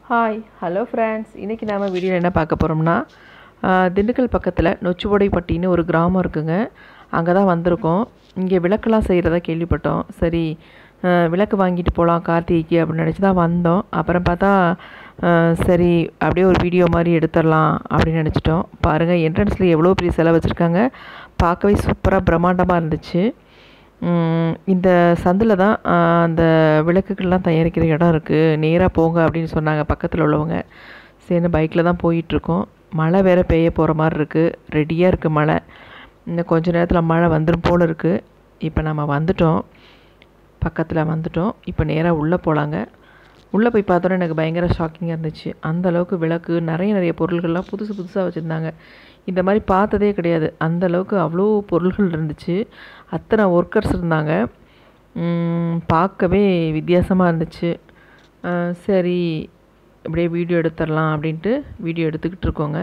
Hi hello friends, இன்றைக்கி நாம் வீடியோவில் என்ன பார்க்க போகிறோம்னா திண்டுக்கல் பக்கத்தில் நொச்சிபோடைப்பட்டின்னு ஒரு கிராமம் இருக்குங்க. அங்கே தான் வந்திருக்கோம். இங்கே விளக்கெல்லாம் செய்கிறதா கேள்விப்பட்டோம். சரி, விளக்கு வாங்கிட்டு போகலாம் கார்த்திகைக்கு அப்படின்னு நினச்சி தான் வந்தோம். அப்புறம் பார்த்தா சரி அப்படியே ஒரு வீடியோ மாதிரி எடுத்துடலாம் அப்படின்னு நினச்சிட்டோம். பாருங்கள், என்ட்ரன்ஸில் எவ்வளோ பெரிய செலவு வச்சுருக்காங்க. பார்க்கவே சூப்பராக பிரம்மாண்டமாக இருந்துச்சு. இந்த சந்தில் தான் அந்த விளக்குகள்லாம் தயாரிக்கிற இடம் இருக்குது, நேராக போங்க அப்படின்னு சொன்னாங்க பக்கத்தில் உள்ளவங்க. சரி, பைக்கில் தான் போயிட்டுருக்கோம். மழை வேறு பெய்ய போகிற மாதிரி இருக்குது. ரெடியாக இருக்குது மழை. இன்னும் கொஞ்சம் நேரத்தில் மழை வந்துடும் போல் இருக்குது. இப்போ நம்ம வந்துட்டோம், பக்கத்தில் வந்துட்டோம். இப்போ நேராக உள்ளே போகலாங்க. உள்ளே போய் பார்த்தோன்னா எனக்கு பயங்கர ஷாக்கிங்காக இருந்துச்சு. அந்தளவுக்கு விளக்கு, நிறைய பொருள்கள்லாம் புதுசு புதுசாக வச்சுருந்தாங்க. இந்த மாதிரி பார்த்ததே கிடையாது. அந்தளவுக்கு அவ்வளோ பொருள்கள் இருந்துச்சு. அத்தனை ஒர்க்கர்ஸ் இருந்தாங்க. பார்க்கவே வித்தியாசமாக இருந்துச்சு. சரி, இப்படியே வீடியோ எடுத்துடலாம் அப்படின்ட்டு வீடியோ எடுத்துக்கிட்டு இருக்கோங்க.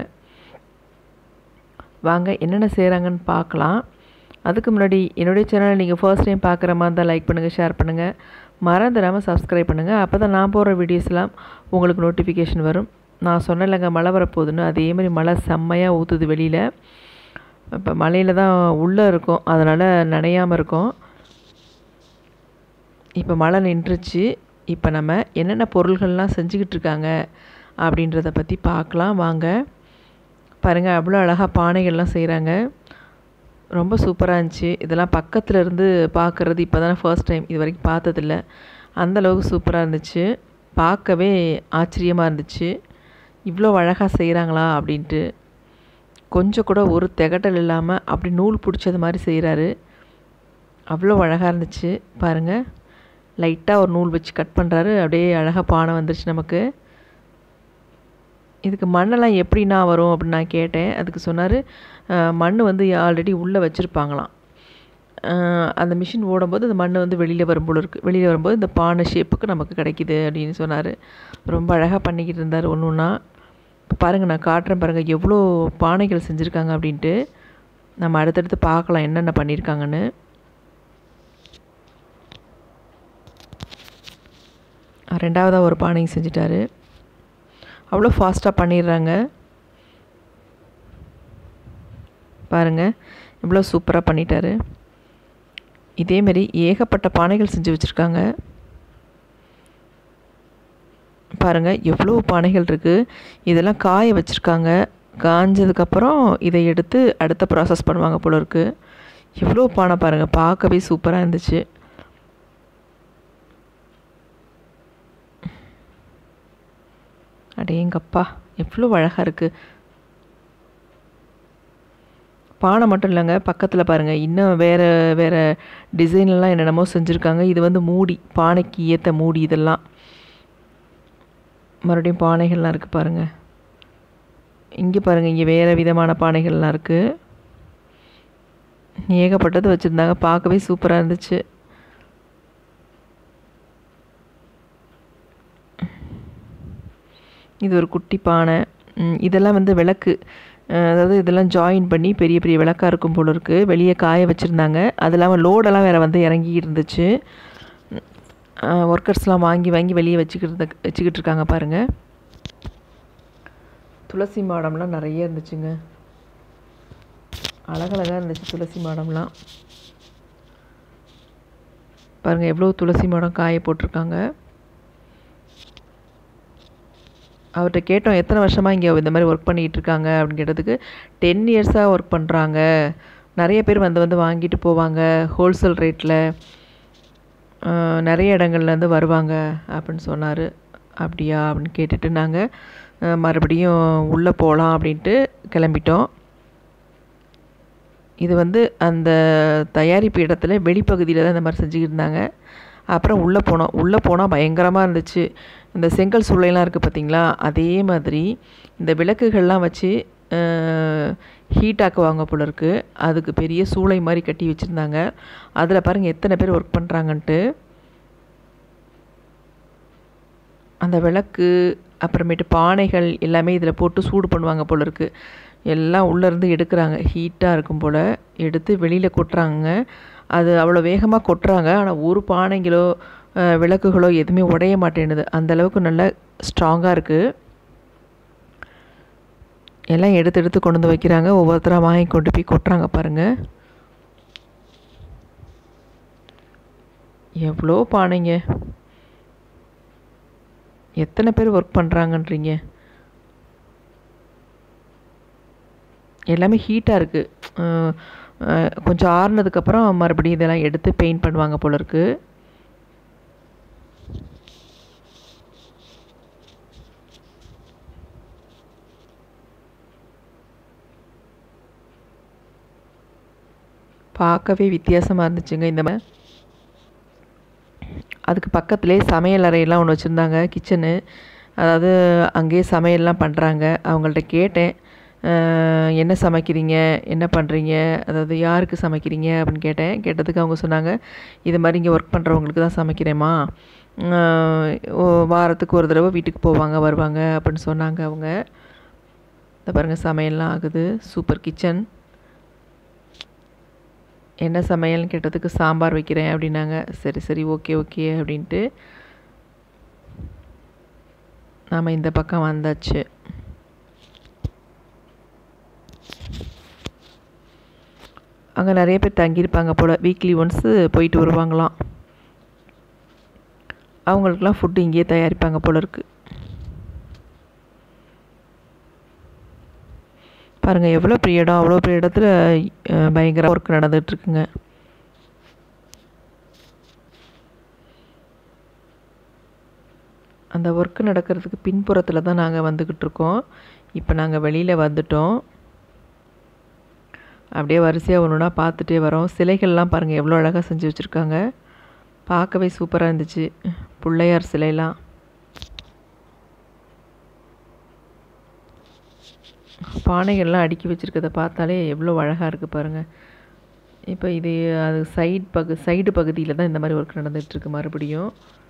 வாங்க என்னென்ன செய்கிறாங்கன்னு பார்க்கலாம். அதுக்கு முன்னாடி என்னுடைய சேனலை நீங்கள் ஃபர்ஸ்ட் டைம் பார்க்குற மாதிரி இருந்தால் லைக் பண்ணுங்கள், ஷேர் பண்ணுங்கள், மறந்துடாமல் சப்ஸ்கிரைப் பண்ணுங்கள். அப்போ தான் நான் போடுற வீடியோஸ்லாம் உங்களுக்கு நோட்டிஃபிகேஷன் வரும். நான் சொன்னேன்லங்க மழை வரப்போகுதுன்னு, அதே மாதிரி மழை செம்மையாக ஊற்றுது வெளியில். இப்போ மழையில் தான் உள்ளே இருக்கும், அதனால் நனையாமல் இருக்கும். இப்போ மழை நின்றுச்சு. இப்போ நம்ம என்னென்ன பொருள்கள்லாம் செஞ்சுக்கிட்டு இருக்காங்க அப்படின்றத பற்றி பார்க்கலாம் வாங்க. பாருங்கள், அவ்வளோ அழகாக பானைகள்லாம் செய்கிறாங்க. ரொம்ப சூப்பராக இருந்துச்சு. இதெல்லாம் பக்கத்தில் இருந்து பார்க்குறது இப்போ தானே ஃபர்ஸ்ட் டைம், இது வரைக்கும் பார்த்ததில்ல. அந்தளவுக்கு சூப்பராக இருந்துச்சு. பார்க்கவே ஆச்சரியமாக இருந்துச்சு. இவ்வளோ அழகாக செய்கிறாங்களா அப்படின்ட்டு. கொஞ்சம் கூட ஒரு திகட்டல் இல்லாமல் அப்படி நூல் பிடிச்சது மாதிரி செய்கிறாரு. அவ்வளோ அழகாக இருந்துச்சு. பாருங்கள், லைட்டாக ஒரு நூல் வச்சு கட் பண்ணுறாரு, அப்படியே அழகாக பானை வந்துருச்சு நமக்கு. இதுக்கு மண்ணெல்லாம் எப்படின்னா வரும் அப்படின்னு நான் கேட்டேன். அதுக்கு சொன்னார், மண் வந்து ஆல்ரெடி உள்ளே வச்சுருப்பாங்களாம். அந்த மிஷின் ஓடும்போது அந்த மண் வந்து வெளியில் வரும்போது இருக்குது. வெளியில் வரும்போது இந்த பானை ஷேப்புக்கு நமக்கு கிடைக்கிது அப்படின்னு சொன்னார். ரொம்ப அழகாக பண்ணிக்கிட்டு இருந்தார் ஒன்று ஒன்றா. இப்போ பாருங்கள், நான் காட்டுறேன் பாருங்கள் எவ்வளோ பானைகள் செஞ்சுருக்காங்க அப்படின்ட்டு. நம்ம அடுத்தடுத்து பார்க்கலாம் என்னென்ன பண்ணியிருக்காங்கன்னு. ரெண்டாவதாக ஒரு பானை செஞ்சிட்டாரு. அவ்வளோ ஃபாஸ்ட்டாக பண்ணிடுறாங்க. பாருங்கள், இவ்வளோ சூப்பராக பண்ணிட்டாரு. இதேமாரி ஏகப்பட்ட பானைகள் செஞ்சு வச்சுருக்காங்க. பாருங்கள், எவ்வளோ பானைகள் இருக்குது. இதெல்லாம் காய வச்சுருக்காங்க. காஞ்சதுக்கப்புறம் இதை எடுத்து அடுத்த ப்ராசஸ் பண்ணுவாங்க போல இருக்குது. எவ்வளோ பானை பாருங்கள், பார்க்கவே சூப்பராக இருந்துச்சு. அடேங்கப்பா, எவ்வளோ அழகாக இருக்குது. பானை மட்டும் இல்லைங்க, பக்கத்தில் பாருங்கள் இன்னும் வேறு வேறு டிசைன்லாம் என்னென்னமோ செஞ்சுருக்காங்க. இது வந்து மூடி, பானைக்கு ஏற்ற மூடி. இதெல்லாம் மறுபடியும் பானைகள்லாம் இருக்குது பாருங்கள். இங்கே பாருங்கள், இங்கே வேறு விதமான பானைகள்லாம் இருக்குது. ஏகப்பட்டது வச்சுருந்தாங்க. பார்க்கவே சூப்பராக இருந்துச்சு. இது ஒரு குட்டி பானை. இதெல்லாம் வந்து விளக்கு, அதாவது இதெல்லாம் ஜாயின் பண்ணி பெரிய பெரிய விளக்காக இருக்கும் போல இருக்குது. வெளியே காய வச்சுருந்தாங்க. அது இல்லாமல் லோடெல்லாம் வேறு வந்து இறங்கிக்கிட்டு இருந்துச்சு. ஒர்க்கர்ஸ்லாம் வாங்கி வாங்கி வெளியே வச்சுக்கிட்டு இருக்காங்க பாருங்கள். துளசி மாடம்லாம் நிறைய இருந்துச்சுங்க. அழகழகாக இருந்துச்சு துளசி மாடம்லாம். பாருங்கள், எவ்வளோ துளசி மாடம் காய போட்டிருக்காங்க. அவர்கிட்ட கேட்டோம் எத்தனை வருஷமாக இங்கே இந்த மாதிரி ஒர்க் பண்ணிகிட்டு இருக்காங்க அப்படின்னு கேட்டதுக்கு 10 இயர்ஸாக ஒர்க் பண்ணுறாங்க. நிறைய பேர் வந்து வாங்கிட்டு போவாங்க ஹோல்சேல் ரேட்டில். நிறைய இடங்கள்லேருந்து வருவாங்க அப்படின்னு சொன்னார். அப்படியா அப்படின்னு கேட்டுட்டு நாங்கள் மறுபடியும் உள்ளே போகலாம் அப்படின்ட்டு கிளம்பிட்டோம். இது வந்து அந்த தயாரிப்பு இடத்துல வெளிப்பகுதியில் தான் இந்த மாதிரி செஞ்சுக்கிட்டு இருந்தாங்க. அப்புறம் உள்ளே போனால் பயங்கரமாக இருந்துச்சு. இந்த செங்கல் சூளையெல்லாம் இருக்குது பார்த்திங்களா, அதே மாதிரி இந்த விளக்குகள்லாம் வச்சு ஹீட் ஆக்குவாங்க போல இருக்குது. அதுக்கு பெரிய சூளை மாதிரி கட்டி வச்சுருந்தாங்க. அதில் பாருங்கள் எத்தனை பேர் ஒர்க் பண்ணுறாங்கன்ட்டு. அந்த விளக்கு அப்புறமேட்டு பானைகள் எல்லாமே இதில் போட்டு சூடு பண்ணுவாங்க போல இருக்குது. எல்லாம் உள்ளேருந்து எடுக்கிறாங்க, ஹீட்டாக இருக்கும் போல். எடுத்து வெளியில் கொட்டுறாங்க. அது அவ்வளோ வேகமாக கொட்டுறாங்க. ஆனால் ஒரு பானைங்களோ விளக்குகளோ எதுவுமே உடைய மாட்டேன்னுது. அந்தளவுக்கு நல்லா ஸ்ட்ராங்காக இருக்குது. எல்லாம் எடுத்து எடுத்து கொண்டு வந்து வைக்கிறாங்க. ஒவ்வொருத்தராக வாங்கி கொண்டு போய் கொட்டுறாங்க பாருங்கள். எவ்வளோ பானைங்க, எத்தனை பேர் ஒர்க் பண்ணுறாங்கன்றீங்க. எல்லாமே ஹீட்டாக இருக்குது. கொஞ்சம் ஆறுனதுக்கப்புறம் மறுபடியும் இதெல்லாம் எடுத்து பெயிண்ட் பண்ணுவாங்க போல இருக்குது. பார்க்கவே வித்தியாசமாக இருந்துச்சுங்க இந்த மாதிரி. அதுக்கு பக்கத்துலேயே சமையல் அறையெல்லாம் ஒன்று வச்சுருந்தாங்க, கிச்சனு. அதாவது அங்கேயே சமையல்லாம் பண்ணுறாங்க. அவங்கள்ட்ட கேட்டேன், என்ன சமைக்கிறீங்க, என்ன பண்ணுறீங்க, அதாவது யாருக்கு சமைக்கிறீங்க அப்படின்னு கேட்டதுக்கு அவங்க சொன்னாங்க, இது மாதிரி இங்கே ஒர்க் பண்ணுறவங்களுக்கு தான் சமைக்கிறேம்மா, வாரத்துக்கு ஒரு தடவை வீட்டுக்கு போவாங்க வருவாங்க அப்படின்னு சொன்னாங்க அவங்க. இந்த பாருங்கள் சமையல்லாம் ஆகுது. Super kitchen. என்ன சமையல்னு கேட்டதுக்கு சாம்பார் வைக்கிறேன் அப்படின்னாங்க. சரி சரி ஓகே ஓகே அப்படின்ட்டு நாம் இந்த பக்கம் வந்தாச்சு. அங்கே நிறைய பேர் தங்கியிருப்பாங்க போல். வீக்லி ஒன்ஸு போயிட்டு வருவாங்களாம். அவங்களுக்கெல்லாம் ஃபுட்டு இங்கேயே தயாரிப்பாங்க போல இருக்குது. பாருங்கள் எவ்வளோ பெரிய இடம், அவ்வளோ பெரிய இடத்துல பயங்கர ஒர்க் நடந்துகிட்ருக்குங்க. அந்த ஒர்க்கு நடக்கிறதுக்கு பின்புறத்தில் தான் நாங்கள் வந்துக்கிட்டு இருக்கோம். இப்போ நாங்கள் வெளியில் வந்துட்டோம். அப்படியே வரிசையாக ஒன்று ஒன்றா பார்த்துட்டே வரோம். சிலைகள்லாம் பாருங்கள் எவ்வளோ அழகாக செஞ்சு வச்சுருக்காங்க. பார்க்கவே சூப்பராக இருந்துச்சு. பிள்ளையார் சிலைலாம் பானைகள்லாம் அடுக்கி வச்சுருக்கதை பார்த்தாலே எவ்வளோ அழகாக இருக்குது பாருங்கள். இப்போ இது அது சைடு பகுதியில் தான் இந்த மாதிரி ஒர்க் நடந்துகிட்ருக்கு. மறுபடியும்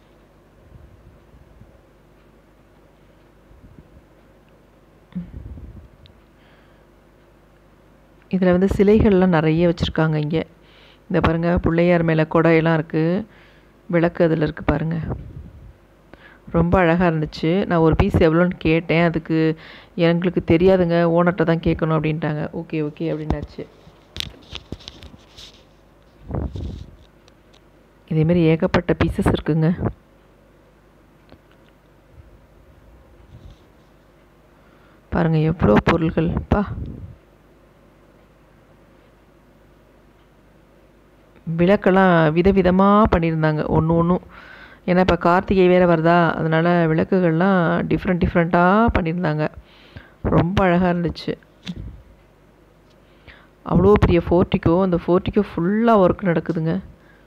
இதில் வந்து சிலைகள்லாம் நிறைய வச்சுருக்காங்க இங்கே. இந்த பாருங்கள் பிள்ளையார் மேலே கொடையெல்லாம் இருக்குது, விளக்கு அதில் இருக்குது பாருங்கள். ரொம்ப அழகாக இருந்துச்சு. நான் ஒரு பீஸ் எவ்வளோன்னு கேட்டேன். அதுக்கு எங்களுக்கு தெரியாதுங்க, ஓனர்கிட்ட தான் கேட்கணும் அப்படின்ட்டாங்க. ஓகே ஓகே அப்படின்னாச்சு. இதேமாரி ஏகப்பட்ட பீசஸ் இருக்குங்க. பாருங்கள் எவ்வளோ பொருள்கள் பா. விளக்கெல்லாம் விதவிதமாக பண்ணியிருந்தாங்க ஒன்று ஒன்றும். ஏன்னா இப்போ கார்த்திகை வேறு வருதா, அதனால் விளக்குகள்லாம் டிஃப்ரெண்ட்டாக பண்ணியிருந்தாங்க. ரொம்ப அழகாக இருந்துச்சு. அவ்வளோ பெரிய ஃபோர்ட்டிக்கோ, அந்த ஃபோர்ட்டிக்கோ ஃபுல்லாக ஒர்க் நடக்குதுங்க.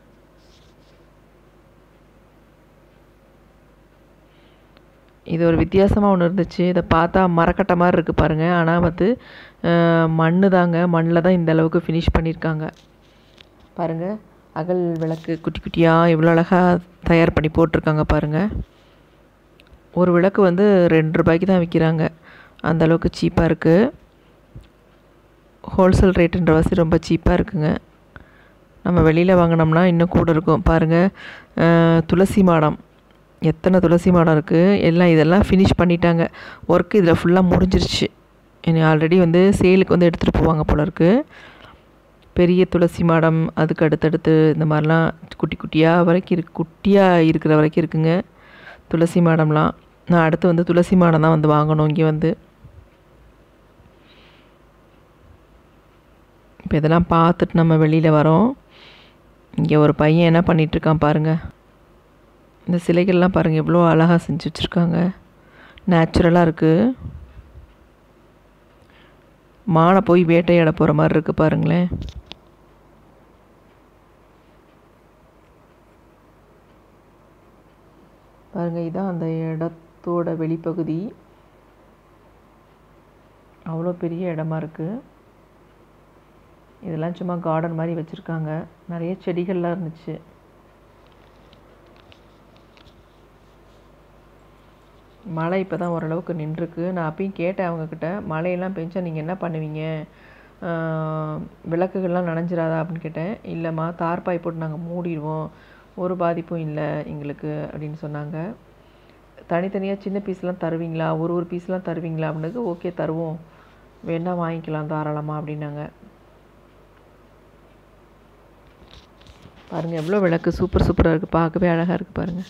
இது ஒரு வித்தியாசமாக ஒன்று இருந்துச்சு. இதை பார்த்தா மரக்கட்டை மாதிரி இருக்குது பாருங்கள். ஆனால் வந்து மண் தாங்க, மண்ணில் தான் இந்த அளவுக்கு ஃபினிஷ் பண்ணியிருக்காங்க பாருங்கள். அகல் விளக்கு குட்டி குட்டியாக எவ்வளோ அழகாக தயார் பண்ணி போட்டிருக்காங்க பாருங்கள். ஒரு விளக்கு வந்து 2 ரூபாய்க்கு தான் விற்கிறாங்க. அந்தளவுக்கு சீப்பாக இருக்குது. ஹோல்சேல் ரேட்டுன்ற வாசி ரொம்ப சீப்பாக இருக்குங்க. நம்ம வெளியில் வாங்கினோம்னா இன்னும் கூட இருக்கும். பாருங்கள் துளசி மாடம், எத்தனை துளசி மாடம் இருக்குது. எல்லாம் இதெல்லாம் ஃபினிஷ் பண்ணிட்டாங்க. ஒர்க்கு இதில் ஃபுல்லாக முடிஞ்சிருச்சு. இனி ஆல்ரெடி வந்து சேலுக்கு வந்து எடுத்துகிட்டு போவாங்க போல இருக்குது. பெரிய துளசி மாடம், அதுக்கு அடுத்தடுத்து இந்த மாதிரிலாம் குட்டியாக இருக்கிற வரைக்கும் இருக்குங்க துளசி மாடம்லாம். நான் அடுத்து வந்து துளசி மாடம் தான் வந்து வாங்கணும் இங்கே வந்து. இப்போ இதெல்லாம் பார்த்துட்டு நம்ம வெளியில் வரோம். இங்கே ஒரு பையன் என்ன பண்ணிகிட்ருக்கான் பாருங்கள். இந்த சிலைகள்லாம் பாருங்கள் எவ்வளோ அழகாக செஞ்சு வச்சுருக்காங்க. நேச்சுரலாக இருக்குது. மானை போய் வேட்டையாட போகிற மாதிரி இருக்குது பாருங்களேன். பாருங்கள் இதுதான் அந்த இடத்தோட வெளிப்பகுதி. அவ்வளோ பெரிய இடமா இருக்குது. இதெல்லாம் சும்மா கார்டன் மாதிரி வச்சுருக்காங்க. நிறைய செடிகள்லாம் இருந்துச்சு. மழை இப்போ தான் ஓரளவுக்கு நின்றுருக்கு. நான் அப்பயும் கேட்டேன் அவங்கக்கிட்ட, மழையெல்லாம் பெஞ்சா நீங்கள் என்ன பண்ணுவீங்க, விளக்குகள்லாம் நனைஞ்சிராதா அப்படின்னு கேட்டேன். இல்லைம்மா தார்பாய் போட்டு நாங்கள் மூடிடுவோம், ஒரு பாதிப்பும் இல்லை எங்களுக்கு அப்படின்னு சொன்னாங்க. தனித்தனியாக சின்ன பீஸ்லாம் தருவீங்களா, ஒரு பீஸ்லாம் தருவீங்களா அப்படின்னது. ஓகே தருவோம், வேணா வாங்கிக்கலாம் தாராளமாக அப்படின்னாங்க. பாருங்கள் எவ்வளோ விளக்கு சூப்பராக இருக்குது, பார்க்கவே அழகாக இருக்குது பாருங்கள்.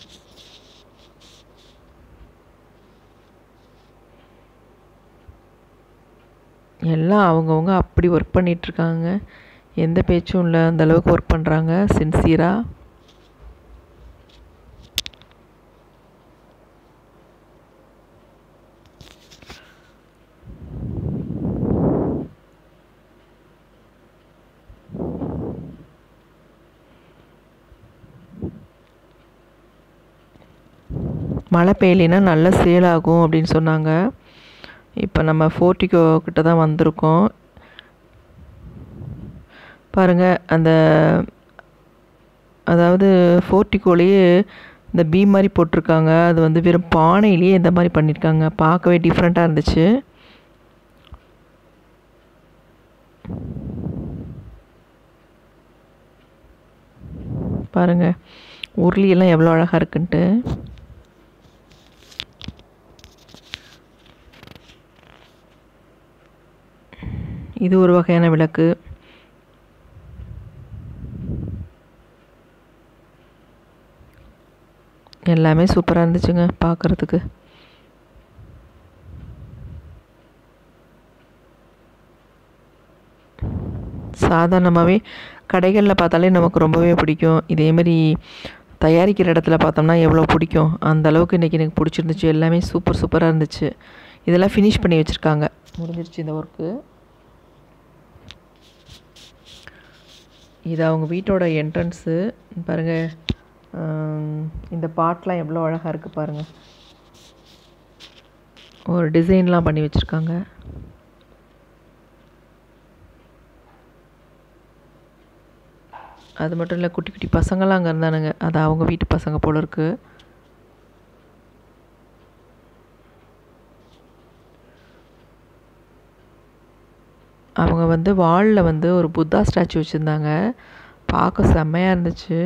எல்லாம் அவங்கவுங்க அப்படி ஒர்க் பண்ணிகிட்ருக்காங்க, எந்த பேச்சும் இல்லை, அந்தளவுக்கு ஒர்க் பண்ணுறாங்க சின்சியராக. மழை பெய்யலைன்னா நல்லா சேல் ஆகும் அப்படின்னு சொன்னாங்க. இப்போ நம்ம ஃபோர்ட்டிகோ கிட்ட தான் வந்திருக்கோம். பாருங்கள் அதாவது ஃபோர்ட்டிகோலேயே இந்த பீம் மாதிரி போட்டிருக்காங்க. அது வந்து வெறும் பானையிலேயே இந்த மாதிரி பண்ணியிருக்காங்க, பார்க்கவே டிஃப்ரெண்ட்டாக இருந்துச்சு. பாருங்கள் உருளியெல்லாம் எவ்வளோ அழகாக இருக்குன்ட்டு. இது ஒரு வகையான விளக்கு. எல்லாமே சூப்பராக இருந்துச்சுங்க பார்க்குறதுக்கு. சாதாரணமாகவே கடைகளில் பார்த்தாலே நமக்கு ரொம்பவே பிடிக்கும். இதேமாரி தயாரிக்கிற இடத்துல பார்த்தோம்னா எவ்வளோ பிடிக்கும், அந்த அளவுக்கு இன்றைக்கி எனக்கு பிடிச்சிருந்துச்சு. எல்லாமே சூப்பராக இருந்துச்சு. இதெல்லாம் ஃபினிஷ் பண்ணி வச்சுருக்காங்க, முடிஞ்சிருச்சு இந்த ஒர்க்கு. இது அவங்க வீட்டோட என்ட்ரன்ஸு. பாருங்கள் இந்த பாட்லாம் எவ்வளோ அழகாக இருக்குது பாருங்கள், ஒரு டிசைன்லாம் பண்ணி வச்சுருக்காங்க. அது மட்டும் இல்லை, குட்டி குட்டி பசங்களாம் அங்கே இருந்தானுங்க, அது அவங்க வீட்டு பசங்க போல இருக்குது. அவங்க வந்து வாலில் வந்து ஒரு புத்தா ஸ்டாச்சு வச்சுருந்தாங்க, பார்க்க செம்மையாக இருந்துச்சு.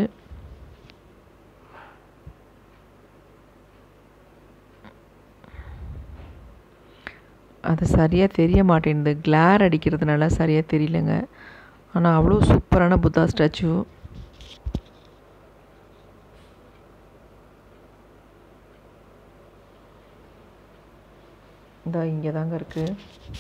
அது சரியாக தெரிய மாட்டேங்குது, கிளார் அடிக்கிறதுனால சரியாக தெரியலங்க. ஆனால் அவ்வளோ சூப்பரான புத்தா ஸ்டாச்சு. இந்த இங்கே தாங்க இருக்குது.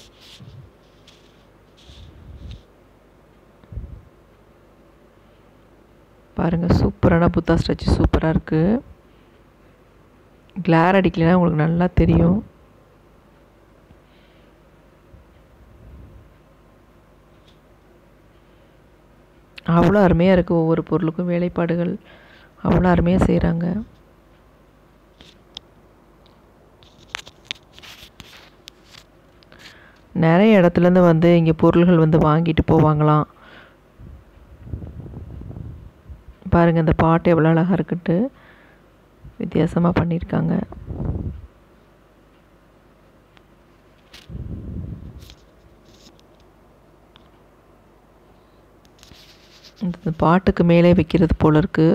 பாருங்கள் சூப்பரான புத்தா ஸ்டாச்சு, சூப்பராக இருக்குது. கிளார் அடிக்கலைன்னா உங்களுக்கு நல்லா தெரியும். அவ்வளோ அருமையாக இருக்குது, ஒவ்வொரு பொருளுக்கும் வேலைப்பாடுகள் அவ்வளோ அருமையாக செய்கிறாங்க. நிறைய இடத்துலேருந்து வந்து இங்கே பொருள்கள் வந்து வாங்கிட்டு போவாங்களாம். பாருங்கள் இந்த பாட்டு எவ்வளோ அழகாக இருக்குன்ட்டு, வித்தியாசமாக பண்ணியிருக்காங்க. இந்த பாட்டுக்கு மேலே வைக்கிறது போல இருக்குது.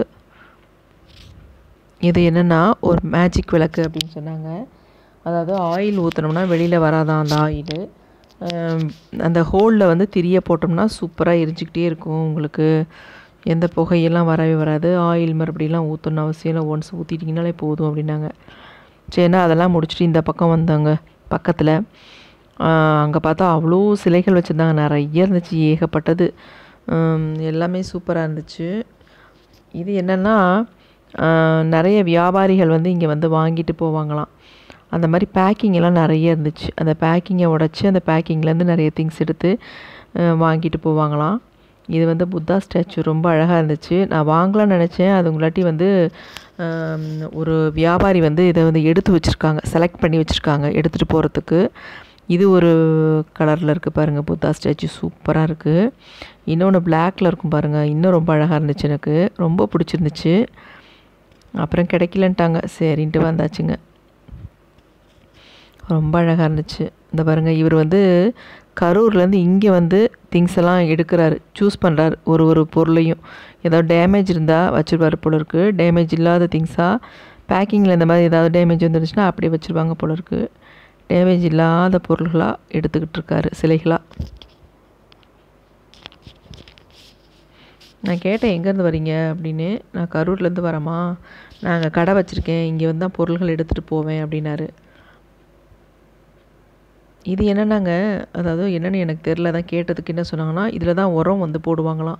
இது என்னென்னா ஒரு மேஜிக் விளக்கு அப்படின்னு சொன்னாங்க. அதாவது ஆயில் ஊற்றினோம்னா வெளியில் வராதான் அந்த ஆயிலு. அந்த ஹோலில் வந்து திரியை போட்டோம்னா சூப்பராக எரிஞ்சிக்கிட்டே இருக்கும், உங்களுக்கு எந்த புகையெல்லாம் வரவே வராது. ஆயில் மறுபடியெல்லாம் ஊற்றணும் அவசியம் இல்லை, ஒன்ஸ் ஊற்றிட்டிங்கனாலே போதும் அப்படின்னாங்க. சரிண்ணா அதெல்லாம் முடிச்சுட்டு இந்த பக்கம் வந்தாங்க பக்கத்தில். அங்கே பார்த்தா அவ்வளோ சிலைகள் வச்சுருந்தாங்க, நிறைய இருந்துச்சு, ஏகப்பட்டது. எல்லாமே சூப்பராக இருந்துச்சு. இது என்னென்னா நிறைய வியாபாரிகள் வந்து இங்கே வந்து வாங்கிட்டு போவாங்களாம். அந்த மாதிரி பேக்கிங் எல்லாம் நிறைய இருந்துச்சு. அந்த பேக்கிங்கை உடச்சி அந்த பேக்கிங்லேருந்து நிறைய திங்ஸ் எடுத்து வாங்கிட்டு போவாங்களாம். இது வந்து புத்தா ஸ்டாச்சு ரொம்ப அழகாக இருந்துச்சு. நான் வாங்கலாம்னு நினச்சேன், அது உங்களாட்டி வந்து ஒரு வியாபாரி வந்து இதை வந்து எடுத்து வச்சுருக்காங்க, செலக்ட் பண்ணி வச்சுருக்காங்க எடுத்துகிட்டு போகிறதுக்கு. இது ஒரு கலரில் இருக்குது பாருங்கள், புத்தா ஸ்டாச்சு சூப்பராக இருக்குது. இன்னொன்று பிளாக்கில் இருக்கும் பாருங்கள், இன்னும் ரொம்ப அழகாக இருந்துச்சு, எனக்கு ரொம்ப பிடிச்சிருந்துச்சு. அப்புறம் கிடைக்கலன்ட்டாங்க, சரின்ட்டு வந்தாச்சுங்க. ரொம்ப அழகாக இருந்துச்சு. இந்த பாருங்கள், இவர் வந்து கரூர்லேருந்து இங்கே வந்து திங்ஸ் எல்லாம் எடுக்கிறாரு, சூஸ் பண்ணுறாரு. ஒரு ஒரு பொருளையும் ஏதாவது டேமேஜ் இருந்தால் வச்சுருவார் போல இருக்குது. டேமேஜ் இல்லாத திங்ஸாக பேக்கிங்கில் இந்த மாதிரி ஏதாவது டேமேஜ் வந்துருச்சுன்னா அப்படியே வச்சுருவாங்க போல இருக்குது. டேமேஜ் இல்லாத பொருள்களாக எடுத்துக்கிட்டு இருக்காரு, சிலைகளாக. நான் கேட்டேன், எங்கேருந்து வரீங்க அப்படின்னு. நான் கரூர்லேருந்து வரேம்மா, நாங்கள் கடை வச்சுருக்கேன், இங்கே வந்து தான் பொருள்கள் எடுத்துகிட்டு போவேன் அப்படின்னாரு. இது என்னன்னாங்க, அதாவது என்னென்னு எனக்கு தெரில, தான் கேட்டதுக்கு என்ன சொன்னாங்கன்னா, இதில் தான் உரம் வந்து போடுவாங்களாம்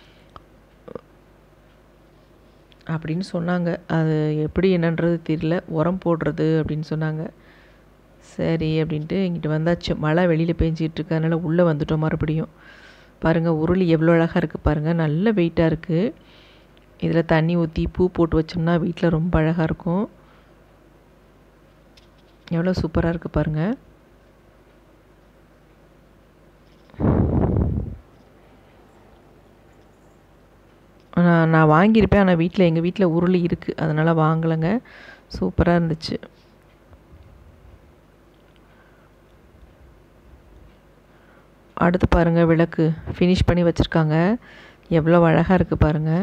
அப்படின்னு சொன்னாங்க. அது எப்படி என்னன்றது தெரியல, உரம் போடுறது அப்படின்னு சொன்னாங்க. சரி அப்படின்ட்டு இங்கிட்டு வந்தாச்சு. மழை வெளியில் பேஞ்சிகிட்டு இருக்கு, அதனால் உள்ளே வந்துட்டோம் மறுபடியும். பாருங்கள், உருளி எவ்வளோ அழகாக இருக்குது பாருங்கள், நல்ல வெயிட்டாக இருக்குது. இதில் தண்ணி ஊற்றி பூ போட்டு வச்சோம்னா வீட்டில் ரொம்ப அழகாக இருக்கும். எவ்வளோ சூப்பராக இருக்குது பாருங்கள். நான் வாங்கியிருப்பேன், ஆனால் எங்கள் வீட்டில் உருளி இருக்குது, அதனால் வாங்கலைங்க. சூப்பராக இருந்துச்சு. அடுத்து பாருங்கள், விளக்கு ஃபினிஷ் பண்ணி வச்சுருக்காங்க. எவ்வளோ அழகாக இருக்குது பாருங்கள்.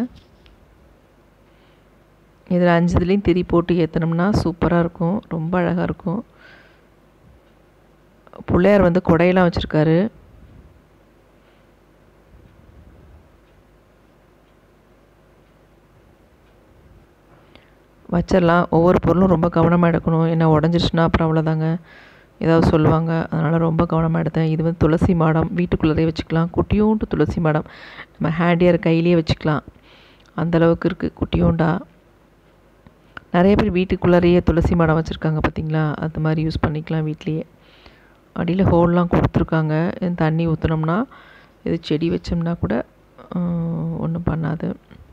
இதில் 5 இதுலேயும் திரி போட்டு ஏற்றினோம்னா சூப்பராக இருக்கும், ரொம்ப அழகாக இருக்கும். பிள்ளையார் வந்து கொடையெல்லாம் வச்சுருக்காரு. வச்சிடலாம். ஒவ்வொரு பொருளும் ரொம்ப கவனமாக எடுக்கணும், ஏன்னா உடஞ்சிருச்சுன்னா அப்புறம் அவ்வளோதாங்க, ஏதாவது சொல்லுவாங்க. அதனால் ரொம்ப கவனமாக எடுத்தேன். இது வந்து துளசி மாடம், வீட்டுக்குள்ளே வச்சுக்கலாம். குட்டியோண்டு துளசி மாடம், நம்ம ஹேண்டியர் கையிலேயே வச்சுக்கலாம், அந்தளவுக்கு இருக்குது குட்டியோண்டா. நிறைய பேர் வீட்டுக்குள்ளாரையே துளசி மாடம் வச்சுருக்காங்க பார்த்திங்களா, அது மாதிரி யூஸ் பண்ணிக்கலாம் வீட்லேயே. அடியில் ஹோல்லாம் கொடுத்துருக்காங்க, தண்ணி ஊற்றினோம்னா இது செடி வச்சோம்னா கூட ஒன்றும் பண்ணாது.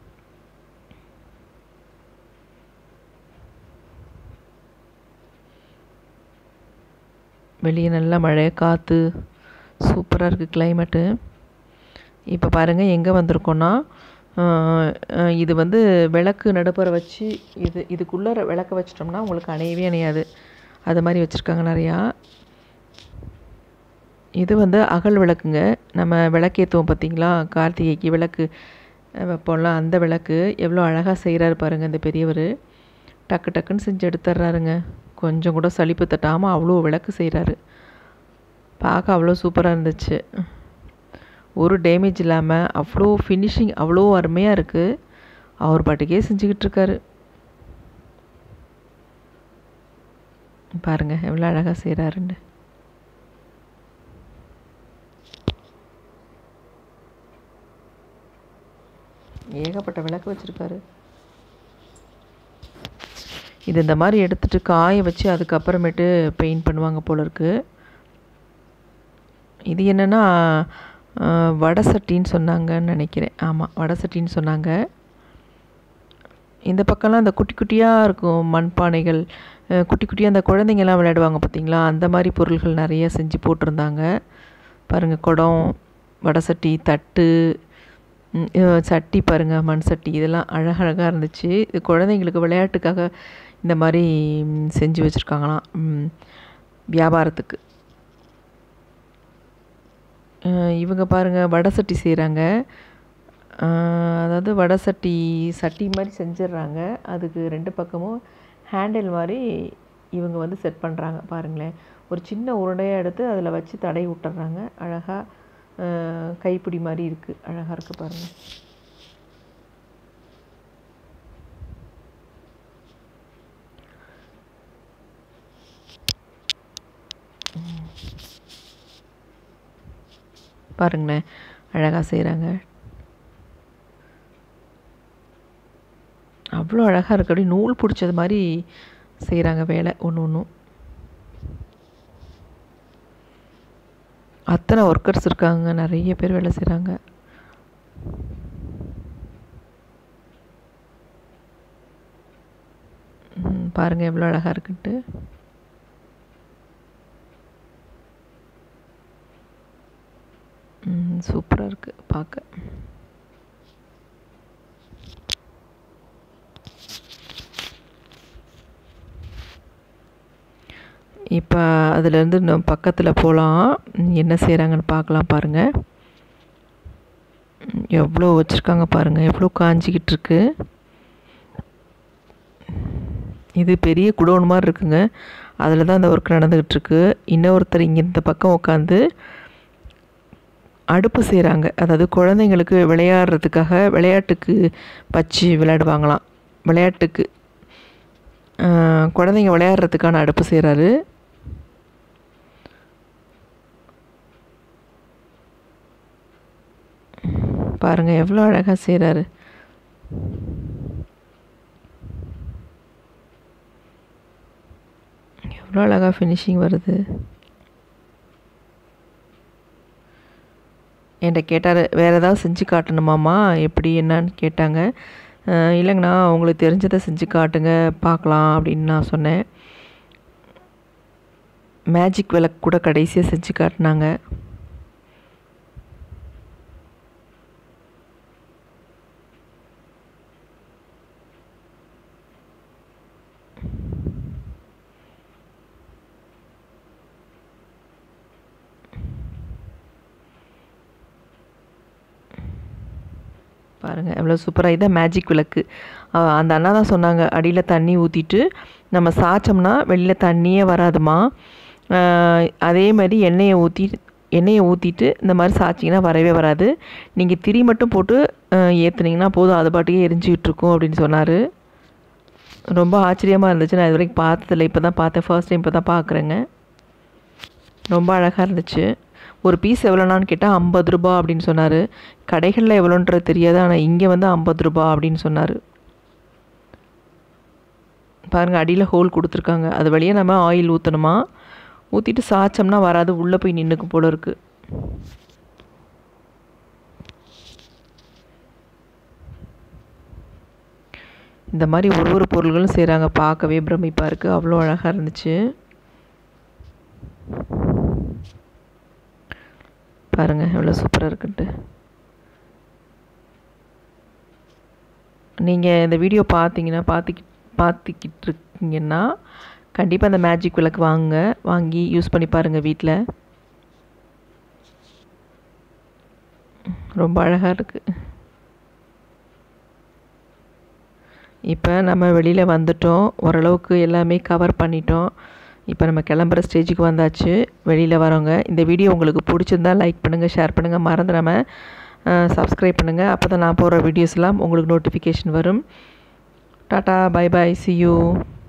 வெளியே நல்லா மழை, காற்று, சூப்பராக இருக்குது கிளைமேட்டு. இப்போ பாருங்கள், எங்கே வந்திருக்கோன்னா, இது வந்து விளக்கு நடுப்புற வச்சு இதுக்குள்ளே விளக்க வச்சிட்டோம்னா உங்களுக்கு அணையவே அணையாது, அது மாதிரி வச்சுருக்காங்க நிறையா. இது வந்து அகல் விளக்குங்க. நம்ம விளக்கேற்றுவோம் பார்த்திங்களா, கார்த்திகைக்கு விளக்கு வைப்போம்ல, அந்த விளக்கு. எவ்வளோ அழகாக செய்கிறாரு பாருங்கள் இந்த பெரியவர். டக்கு டக்குன்னு செஞ்சு எடுத்துட்றாருங்க, கொஞ்சம் கூட சலிப்பு தட்டாமல் அவ்வளோ விளக்கு செய்கிறாரு. பார்க்க அவ்வளோ சூப்பராக இருந்துச்சு, ஒரு டேமேஜ் இல்லாமல் அவ்வளோ ஃபினிஷிங், அவ்வளோ அருமையாக இருக்குது. அவர் பாட்டுக்கே செஞ்சுக்கிட்டு இருக்காரு. பாருங்கள் எவ்வளோ அழகாக செய்கிறாருன்னு. ஏகப்பட்ட விளக்கு வச்சுருக்காரு. இது இந்த மாதிரி எடுத்துகிட்டு காய வச்சு அதுக்கப்புறமேட்டு பெயிண்ட் பண்ணுவாங்க போல இருக்குது. இது என்னென்னா வடை சட்டின்னு சொன்னாங்கன்னு நினைக்கிறேன். ஆமாம், வடை சட்டின்னு சொன்னாங்க. இந்த பக்கம்லாம் இந்த குட்டி குட்டியாக இருக்கும் மண்பானைகள், குட்டி குட்டியாக அந்த குழந்தைங்கள்லாம் விளையாடுவாங்க பார்த்திங்களா, அந்த மாதிரி பொருள்கள் நிறைய செஞ்சு போட்டிருந்தாங்க. பாருங்கள், குடம், வடை சட்டி, தட்டு, சட்டி பாருங்கள், மண் சட்டி, இதெல்லாம் அழகழகாக இருந்துச்சு. இது குழந்தைங்களுக்கு விளையாட்டுக்காக இந்த மாதிரி செஞ்சு வச்சுருக்காங்களாம் வியாபாரத்துக்கு. இவங்க பாருங்கள், வடை சட்டி செய்கிறாங்க. அதாவது வடை சட்டி மாதிரி செஞ்சிடுறாங்க. அதுக்கு 2 பக்கமும் ஹேண்டில் மாதிரி இவங்க வந்து செட் பண்ணுறாங்க பாருங்களேன். ஒரு சின்ன உருண்டையாக எடுத்து அதில் வச்சு தடவி விட்டுறாங்க. அழகாக கைப்பிடி மாதிரி இருக்குது, அழகாக இருக்குது பாருங்கள். பாருங்களேன், அழகாக செய்கிறாங்க. அவ்வளோ அழகாக இருக்குது, அப்படியே நூல் பிடிச்சது மாதிரி செய்கிறாங்க வேலை ஒன்று ஒன்றும். அத்தனை ஒர்க்கர்ஸ் இருக்காங்க, நிறைய பேர் வேலை செய்கிறாங்க. பாருங்கள் எவ்வளோ அழகாக இருக்குன்ட்டு. சூப்பராக இருக்குது பார்க்க. இப்போ அதுலேருந்து இன்னும் பக்கத்தில் போகலாம். என்ன செய்கிறாங்கன்னு பார்க்கலாம் பாருங்கள். எவ்வளோ வச்சுருக்காங்க பாருங்கள், எவ்வளோ காஞ்சிக்கிட்டு இருக்கு. இது பெரிய குடோன் மாதிரி இருக்குங்க. அதில் தான் அந்த ஒர்க் நடந்துக்கிட்டு இருக்கு. இன்னொருத்தர் இங்கே இந்த பக்கம் உட்காந்து அடுப்பு செய்கிறாங்க. அதாவது குழந்தைங்களுக்கு விளையாடுறதுக்காக, விளையாட்டுக்கு வச்சு விளையாடுவாங்களாம். விளையாட்டுக்கு குழந்தைங்க விளையாடுறதுக்கான அடுப்பு செய்கிறாரு. பாருங்கள் எவ்வளோ அழகாக செய்கிறாரு. எவ்வளோ அழகாக ஃபினிஷிங் வருது. என்கிட்ட கேட்டார், வேறு ஏதாவது செஞ்சு காட்டணுமாம்மா, எப்படி என்னன்னு கேட்டாங்க. இல்லைங்கண்ணா, உங்களுக்கு தெரிஞ்சதை செஞ்சு காட்டுங்க பார்க்கலாம் அப்படின்னு நான் சொன்னேன். மேஜிக் விளக்கு கூட கடைசியாக செஞ்சு காட்டினாங்க. பாருங்கள் எவ்வளோ சூப்பராக. இதான் மேஜிக் விளக்கு. அந்த அண்ணா தான் சொன்னாங்க, அடியில் தண்ணி ஊற்றிட்டு நம்ம சாய்ச்சோம்னா வெளியில் தண்ணியே வராதுமா. அதே மாதிரி எண்ணெயை ஊற்றிட்டு இந்த மாதிரி சாய்ச்சிங்கன்னா வரவே வராது. நீங்கள் திரி மட்டும் போட்டு ஏற்றுனீங்கன்னா போதும், அது பாட்டுக்கே எரிஞ்சிக்கிட்டு இருக்கும் அப்படின்னு சொன்னார். ரொம்ப ஆச்சரியமாக இருந்துச்சு. நான் இது வரைக்கும் பார்த்ததில்லை, இப்போ தான் பார்த்தேன். ஃபர்ஸ்ட் டைம் இப்போ தான் பார்க்குறேங்க. ரொம்ப அழகாக இருந்துச்சு. ஒரு பீஸ் எவ்வளோனான்னு கேட்டால் 50 ரூபா அப்படின்னு சொன்னார். கடைகளில் எவ்வளோன்றது தெரியாது, ஆனால் இங்கே வந்து 50 ரூபா அப்படின்னு சொன்னார். பாருங்கள் அடியில் ஹோல் கொடுத்துருக்காங்க. அது வழியாக நம்ம ஆயில் ஊற்றணுமா. ஊற்றிட்டு சாய்ச்சோம்னா வராது, உள்ளே போய் நின்றுக்கு போல இருக்குது. இந்த மாதிரி ஒரு பொருள்களும் செய்கிறாங்க. பார்க்கவே பிரமிப்பாக இருக்குது. அவ்வளோ அழகாக இருந்துச்சு. பாருங்கள் எவ்வளோ சூப்பராக இருக்குன்ட்டு. நீங்கள் இந்த வீடியோ பார்த்துக்கிட்டு இருக்கீங்கன்னா கண்டிப்பாக அந்த மேஜிக் விளக்கு வாங்கி யூஸ் பண்ணி பாருங்கள் வீட்டில். ரொம்ப அழகாக இருக்குது. இப்போ நம்ம வெளியில் வந்துட்டோம், ஓரளவுக்கு எல்லாமே கவர் பண்ணிட்டோம். இப்போ நம்ம கிளம்புற ஸ்டேஜுக்கு வந்தாச்சு. வெளியில் வரோங்க. இந்த வீடியோ உங்களுக்கு பிடிச்சிருந்தா லைக் பண்ணுங்கள், ஷேர் பண்ணுங்கள், மறந்துடாமல் சப்ஸ்கிரைப் பண்ணுங்கள். அப்போ தான் நான் போடுற வீடியோஸ்லாம் உங்களுக்கு நோட்டிஃபிகேஷன் வரும். Tata, bye bye, see you.